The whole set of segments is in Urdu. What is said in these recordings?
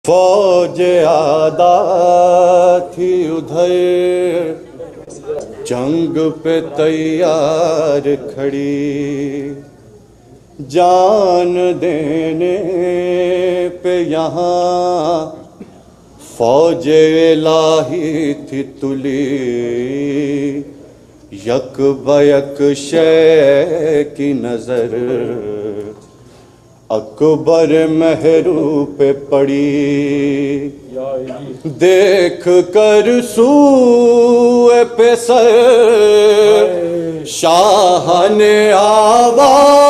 فوج آدھا تھی ادھر جنگ پہ تیار کھڑی، جان دینے پہ یہاں فوج الہی تھی تلی، یک بیک شے کی نظر اکبر محرو پہ پڑی، دیکھ کر سوئے pisar شاہ نے آواز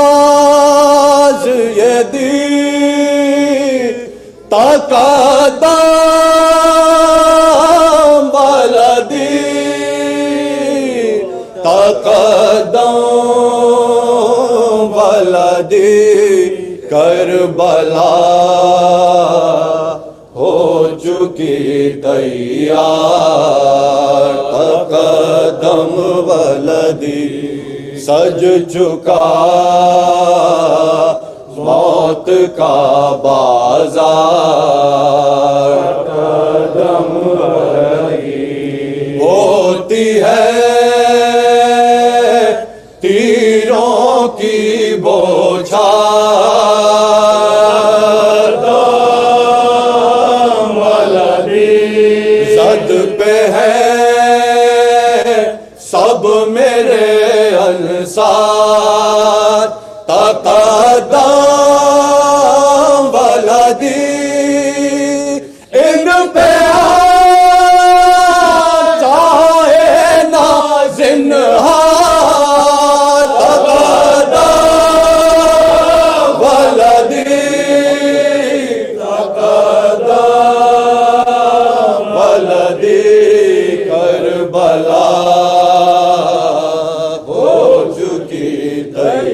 یہ دی، تقدم ولدی تقدم ولدی، کربلا ہو چکی تیار، تقدم ولدی سج چکا موت کا بازار، تقدم ولدی ہوتی ہے تیروں کی بوچھار، پہ ہے سب میرے انصار، تقدم ولدی ان پہ چاہے نہ زنہار، تقدم ولدی کربلا ہو چکی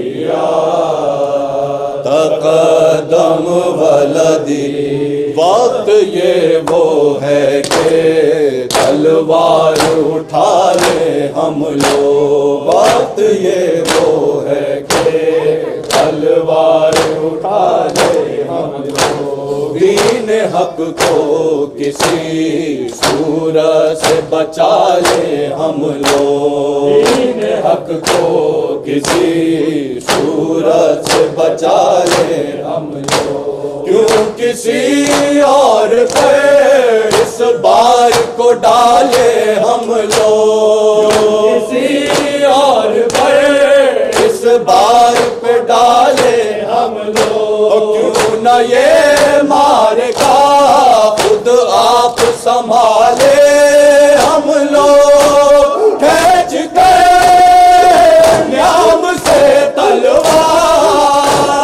تیار، تقدم ولدی وقت یہ وہ ہے کہ تلوار اٹھا لیں ہم لوگ، وقت یہ وہ ہے کہ تلوار اٹھا لیں ہم لوگ، دین حق کو کسی صورت سے بچا لیں ہم لوگ، دین حق کو کسی صورت سے بچا لیں ہم لوگ، کیوں کسی اور پہ اس بار کو ڈالے ہم لوگ، کسی اور پہ اس بار پہ ڈالے ہم لوگ، کیوں نہ یہ مارے کا خود آپ سنبھالے ہم لوگ، کھینچ کر نیام سے تلوار،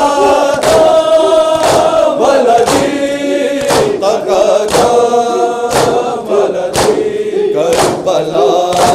ولدی تقدم ولدی کربلا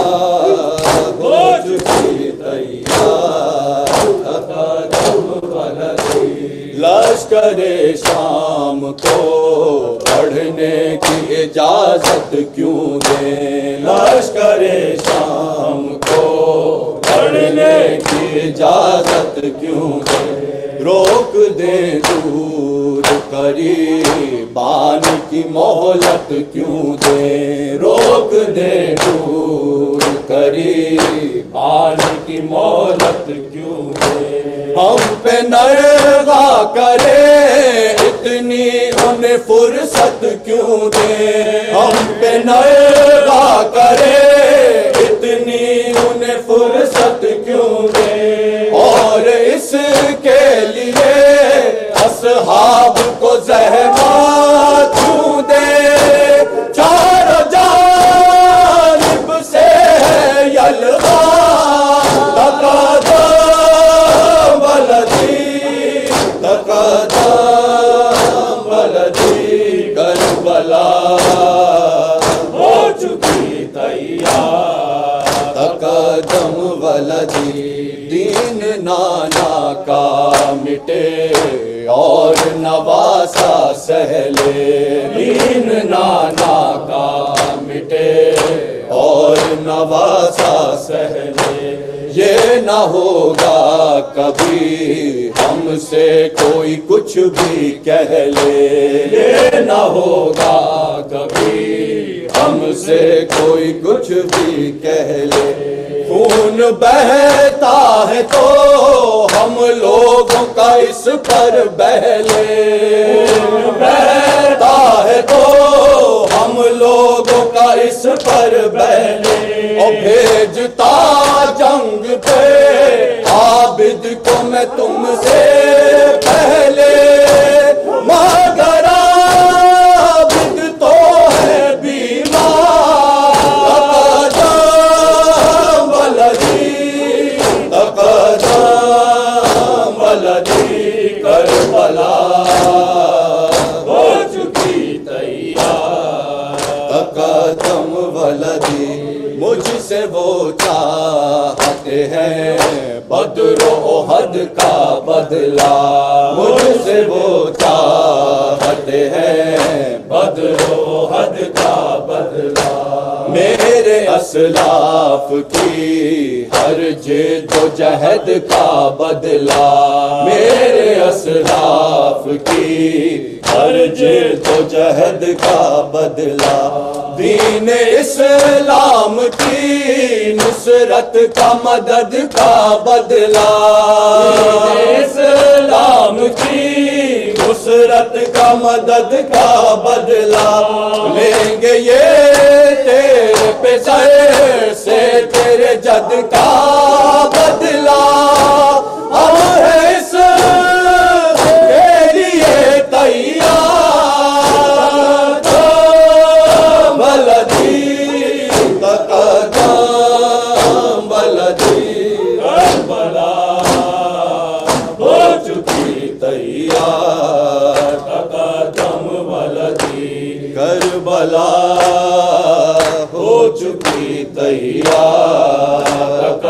ہو چکی تیار، تقدم ولدی لشکر شام کو پڑھنے کی اجازت کیوں دیں، لشکر شام کو پڑھنے کی اجازت کیوں دیں، روک دیں دور قریبان کی مہلت کیوں دیں، روک دیں دور قریبان کی مہلت کیوں دیں، ہم پہ نرغا کرے اتنی انہیں فرصت کیوں دیں، ہم پہ نرغا کرے اتنی انہیں فرصت کیوں دیں، اور اس کے لیے اصحاب کو زحمت کیوں دیں، چاروں جانب سے ہے یلغار، تقدم ولدی تقدم ولدی کربلا ہو چکی تیار، تقدم ولدی دین نانا کا مٹے اور نواسا سہلے، دین نانا کا مٹے اور نواسا سہلے، یہ نہ ہوگا کبھی ہم سے کوئی کچھ بھی کہہ لے، یہ نہ ہوگا کبھی ہم سے کوئی کچھ بھی کہہ لے۔ خون بہتا ہے تو ہم لوگوں کا اس پر بہہ لے، خون بہتا ہے تو ہم لوگوں کا اس پر بہہ لے۔ اور بھیجتا جنگ پہ عابد کو میں تم سے پہلے، مگر عابد تو ہے بیمار۔ تقدم ولدی، تقدم ولدی، کربلا ہو چکی تیار۔ تقدم ولدی، مجھ سے وہ چاہتے ہیں بدر و احد کا بدلہ، مجھ سے وہ چاہتے ہیں بدر و احد کا بدلہ۔ میرے اسلاف کی ہر جد و جہد کا بدلہ، میرے اسلاف کی ہر جد و جہد کا بدلہ۔ دین اسلام کی نصرت کا مدد کا بدلہ، دین اسلام کی نصرت کا مدد کا بدلہ۔ لیں گے یہ تیرے پیسر سے تیرے جد کا بدلہ، ہم ہیں اس کے لیے تیار۔ ولدی، تقدم ولدی، کربلا ہو چکی تیار۔ تقدم ولدی، کربلا ہو چکی تیار۔